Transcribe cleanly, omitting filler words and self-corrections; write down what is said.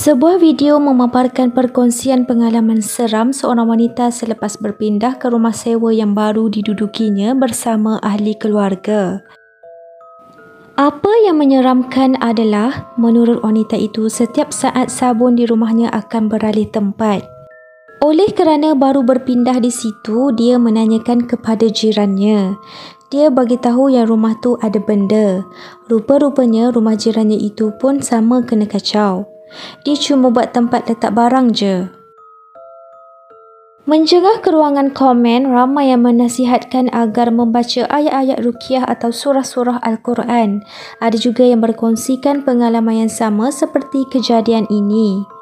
Sebuah video memaparkan perkongsian pengalaman seram seorang wanita selepas berpindah ke rumah sewa yang baru didudukinya bersama ahli keluarga. Apa yang menyeramkan adalah, menurut wanita itu, setiap saat sabun di rumahnya akan beralih tempat. Oleh kerana baru berpindah di situ, dia menanyakan kepada jirannya. Dia bagi tahu yang rumah tu ada benda. Rupa-rupanya rumah jirannya itu pun sama kena kacau. Dia cuma buat tempat letak barang je. Menjengah ke ruangan komen, ramai yang menasihatkan agar membaca ayat-ayat ruqyah atau surah-surah Al-Quran. Ada juga yang berkongsikan pengalaman yang sama seperti kejadian ini.